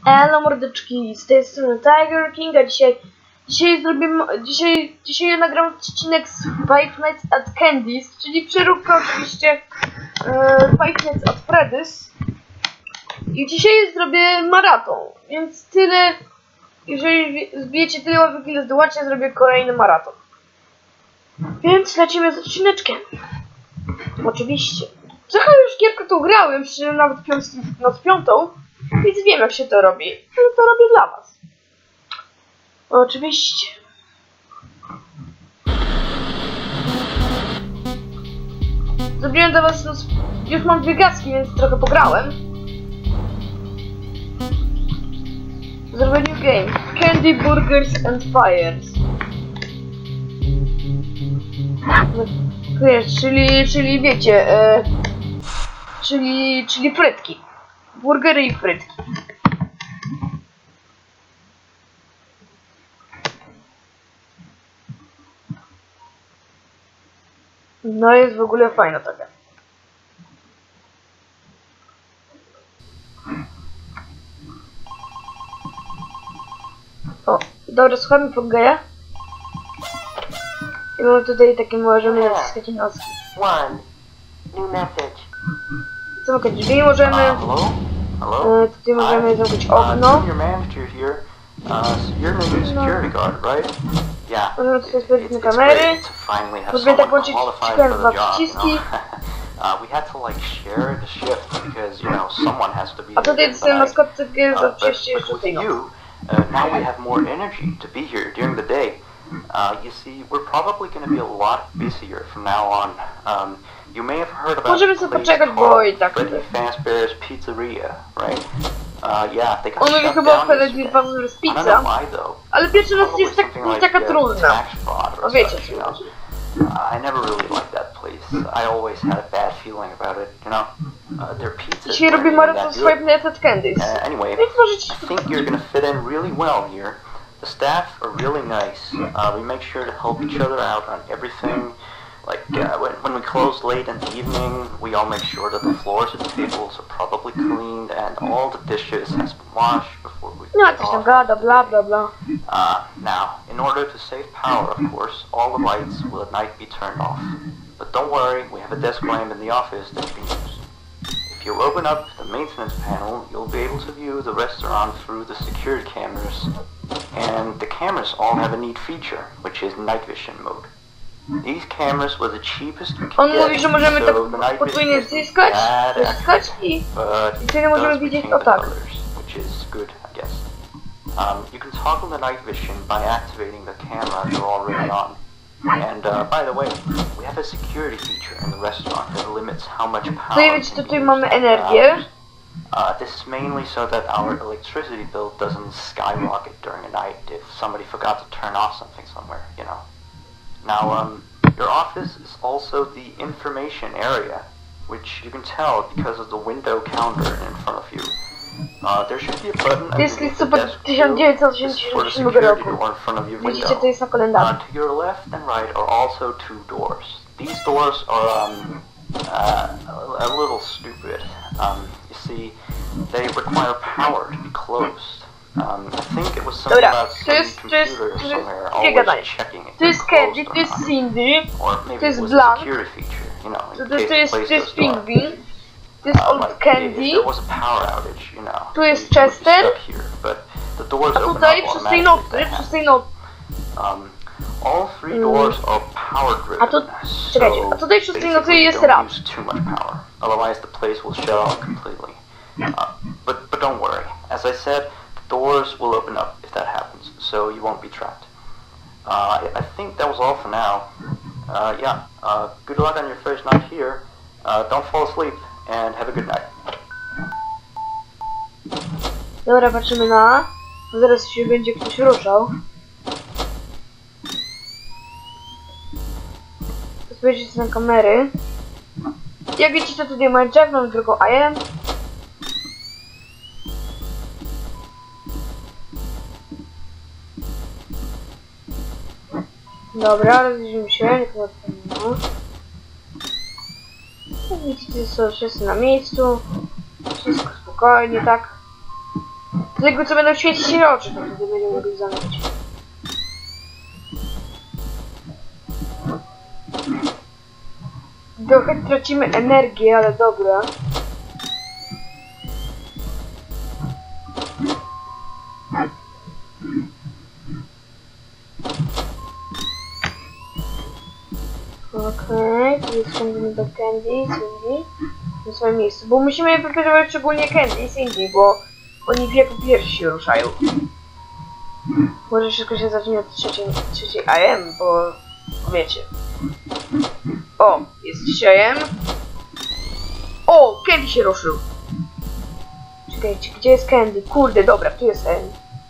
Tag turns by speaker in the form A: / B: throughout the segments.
A: Elo mordeczki, z tej strony Tiger King, a dzisiaj nagram odcinek z Five Nights at Candy's, czyli przeróbka oczywiście Five Nights at Freddy's. I dzisiaj zrobię maraton, więc tyle, jeżeli zbijecie tyle łapek, ile zdołacie, zrobię kolejny maraton. Więc lecimy z odcineczkiem. Oczywiście. Trochę już gierkę tą grałem, przecież nawet noc piątą, więc wiem, jak się to robi. Ale to robię dla was. Oczywiście. Zrobiłem dla was, już mam dwie gazki, więc trochę pograłem. Zrobię new game. Candy, Burgers and Fires. Czyli wiecie, czyli frytki. Burgery i frytki. No jest w ogóle fajna taka. O, dobra, słuchamy pod geja. I mamy tutaj takie, możemy naciskać noski. Zamykać drzwi możemy. Tutaj możemy zamknąć okno. Możemy tutaj spojrzeć na kamery. Możemy tak włączyć dwa przyciski. A tutaj dostajemy maskotkę za przejście jeszcze tej nocy.
B: Now we have more energy to be here during the day. You see, we're probably going to be a lot busier from now on. You may have heard about
A: Możemy sobie poczekać, bo i tak.
B: Freddy Fazbear's Pizzeria, right? Yeah, they got
A: on mówi
B: shut
A: chyba o
B: down
A: Freddy
B: yesterday.
A: Fazbear's
B: I don't
A: Pizza,
B: know why though.
A: ale pierwszy raz jest
B: Probably something
A: taka
B: like,
A: trudna.
B: tax fraud or
A: O wiecie
B: such,
A: co
B: you know.
A: chodzi.
B: I never really liked that place. I always had a bad feeling about it, you know. Their pizza
A: Dzisiaj robię maraton z Five Nights at Candy's.
B: Anyway,
A: Więc możecie...
B: I think you're going to fit in really well here. The staff are really nice. We make sure to help each other out on everything. Like when we close late in the evening, we all make sure that the floors and tables are properly cleaned and all the dishes has been washed before we
A: No,
B: get
A: coś tam
B: off.
A: gada, bla bla bla.
B: Now, in order to save power, of course, all the lights will at night be turned off. But don't worry, we have a desk lamp in the office that you can use. If you open up the maintenance panel, you'll be able to view the restaurant through the security cameras. And the cameras all have a neat feature, which is night vision mode. These cameras were the cheapest we could
A: On
B: get,
A: mówi, że możemy
B: so
A: tak
B: the night
A: podwójnie
B: vision isn't
A: zyskać
B: bad
A: i
B: but
A: wtedy możemy
B: does
A: widzieć
B: retain
A: o
B: the
A: tak.
B: colors, which is good, I guess. You can toggle the night vision by activating the camera you're already on. And by the way, we have a security feature in the restaurant that limits how much power.
A: Tutaj wiecie, tutaj mamy energię.
B: This is mainly so that our electricity bill doesn't skyrocket during a night if somebody forgot to turn off something somewhere, you know. Now, your office is also the information area, which you can tell because of the window counter in front of you. There should be a button
A: To jest
B: underneath the
A: listopad
B: desk too. This is for the
A: 1987
B: security
A: roku.
B: door in front of your
A: Widzicie,
B: window.
A: to jest na kalendarzu.
B: To your left and right are also two doors. These doors are a little stupid. You see, they require power to be closed. I think it was something
A: Dobra,
B: about
A: to
B: some
A: jest
B: computer somewhere
A: dwie gadania.
B: always checking if
A: To jest
B: they're
A: Candy,
B: closed
A: to
B: or
A: jest
B: not.
A: Cindy,
B: Or
A: to
B: maybe
A: jest
B: it was a
A: Blank,
B: security feature, you know, in
A: to
B: case the
A: jest
B: place goes dark.
A: Pingwin, to jest Old
B: Like, if
A: Candy,
B: there was a power outage, you know,
A: tu jest
B: we would be
A: Chester,
B: stuck here, but the doors
A: a
B: open
A: tutaj
B: up
A: przez tej
B: automatically
A: nocy,
B: if that
A: przez tej nocy.
B: all three doors are power driven.
A: A tu, czekajcie, a tutaj przez tej nocy
B: basically
A: jest
B: don't
A: rap.
B: use too much power, otherwise the place will shut off completely. But don't worry, as I said, the doors will open up if that happens, so you won't be trapped. I think that was all for now. Good luck on your first night here. Don't fall asleep, and have a good night.
A: Dobra, patrzymy na... Zaraz się będzie ktoś ruszał. Spojrzyjcie na kamery. Jak widzicie, to tutaj mamy Jack, mamy tylko IM. Dobra, rozejrzyjmy się, jak to odpalimy. Jak widzicie, są wszyscy na miejscu. Wszystko spokojnie, tak. To jakby co będą świecić się oczy, to wtedy będziemy mogli zamknąć. Trochę tracimy energię, ale dobra. Okej, tu jest ciągnięty do Candy, Cindy. Na swoim miejscu, bo musimy je wypytywać szczególnie Candy i Cindy, bo oni jako pierwsi się ruszają. Może wszystko się zacznie od trzeciej AM, bo wiecie. O, jest 3 AM. O, Candy się ruszył. Czekajcie, gdzie jest Candy? Kurde, dobra, tu jest N.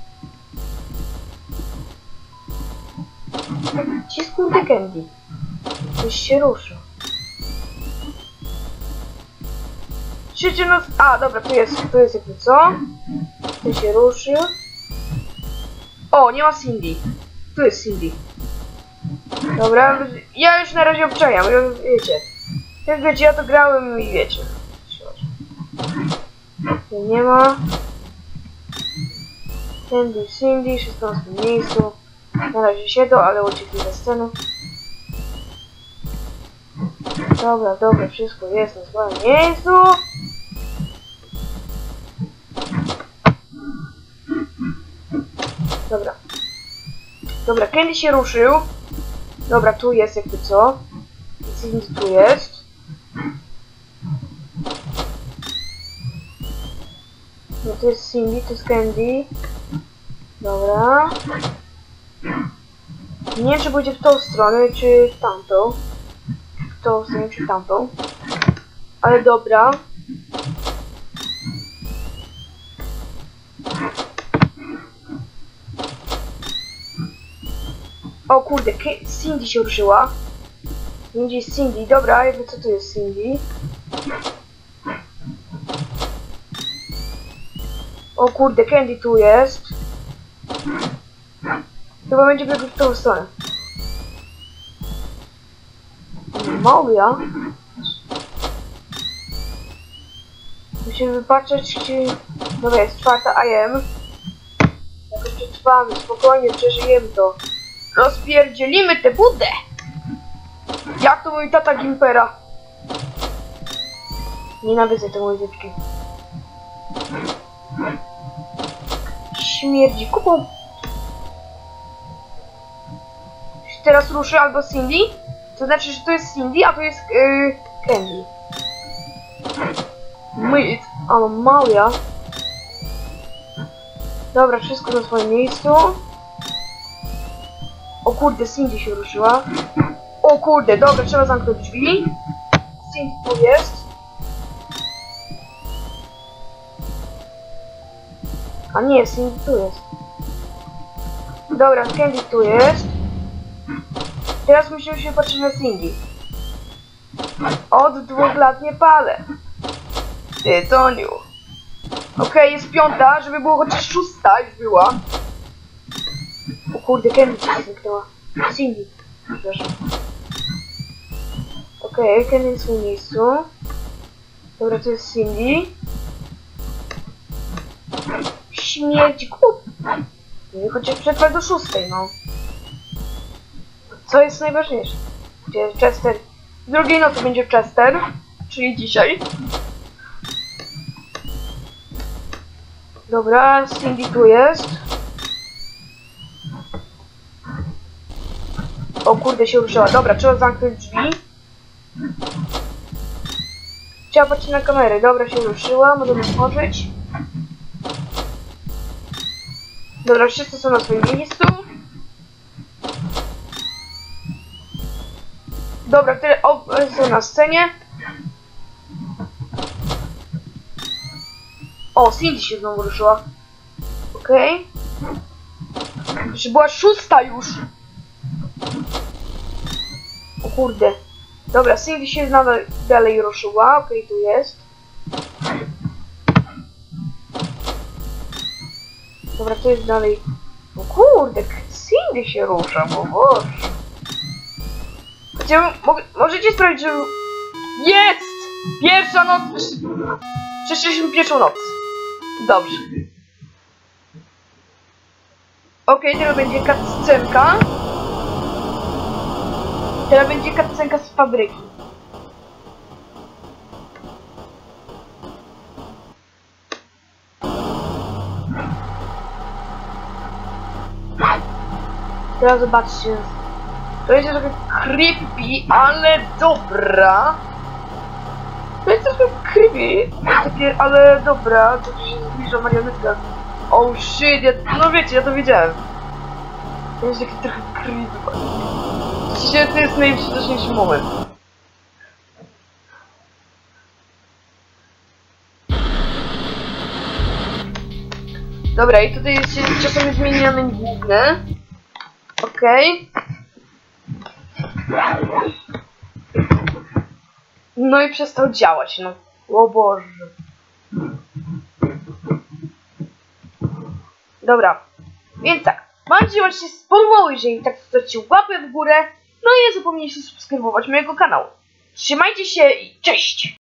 A: Gdzie jest kurde Candy? Coś się ruszył. Trzeci noc... A, dobra, tu jest jakby co? Tu się ruszył. O, nie ma Cindy. Tu jest Cindy. Dobra, ja już na razie obczajam, wiecie. Jak wiecie, ja to grałem i wiecie. Tu nie ma. Candy, Cindy, wszystko na swoim miejscu. Na razie siedzą, ale uciekli ze sceny. Dobra, dobra, wszystko jest na swoim miejscu. Dobra. Dobra, Candy się ruszył. Dobra, tu jest jakby co. Cindy tu jest. No to jest Cindy, to jest Candy. Dobra. Nie wiem, czy pójdzie w tą stronę, czy w tamtą. W tą stronę, czy w tamtą. Ale dobra. O kurde, Cindy się ruszyła. Gdzie jest Cindy? Dobra, jakby co to jest Cindy? O kurde, Candy tu jest. Chyba będzie biegł w tą stronę. Małja? Musimy wypatrzeć, czy... Dobra, jest 4 AM. Jakoś przetrwamy, spokojnie, przeżyjemy to. Rozpierdzielimy tę budę! Jak to mój tata Gimpera? Nienawidzę te muzyczki. Śmierdzi kupą. Teraz ruszy albo Cindy. To znaczy, że to jest Cindy, a to jest Candy. Myt, ale małia. Dobra, wszystko na swoim miejscu. O kurde, Cindy się ruszyła. O kurde, dobra, trzeba zamknąć drzwi. Cindy tu jest. A nie, Cindy tu jest. Dobra, Candy tu jest. Teraz musimy się patrzeć na Cindy. Od 2 lat nie palę. Ty, Toniu. Okej, jest 5, żeby było chociaż 6 już była. O kurde, Candy się zniknęła. Cindy. Przepraszam. Okej, Candy jest w swoim miejscu. Dobra, to jest Cindy. Śmierdzi kup. Chociaż przetrwać do 6, no. Co jest najważniejsze? Gdzie jest Chester? W drugiej nocy będzie Chester, czyli dzisiaj. Dobra, Cindy tu jest. O kurde, się ruszyła. Dobra, trzeba zamknąć drzwi. Trzeba patrzeć na kamerę. Dobra, się ruszyła, możemy otworzyć. Dobra, wszyscy są na swoim miejscu. Dobra, tyle są na scenie. O, Cindy się znowu ruszyła. Okej. Że była 6 już. O kurde. Dobra, Cindy się dalej ruszyła. Okej, tu jest. Dobra, to jest dalej. O kurde, Cindy się rusza, bo boże. Możecie sprawdzić, że... Jest! Pierwsza noc! Przeszliśmy pierwszą noc. Dobrze. Okej, teraz będzie cutscenka. Teraz będzie cutscenka z fabryki. Teraz zobaczcie. To jest trochę creepy, ale dobra. To jest trochę creepy, takie, ale dobra. To się zbliża marionetka. Oh shit, no wiecie, ja to wiedziałem. To jest taki trochę creepy. Dzisiaj to jest najwcześniejszy moment. Dobra, i tutaj się czasami zmienia menu główne. Okej. No i przestał działać, no. O Boże. Dobra. Więc tak. Mam nadzieję, że się spodobało, jeżeli tak zostawcie łapę w górę. No i nie zapomnijcie subskrybować mojego kanału. Trzymajcie się i cześć!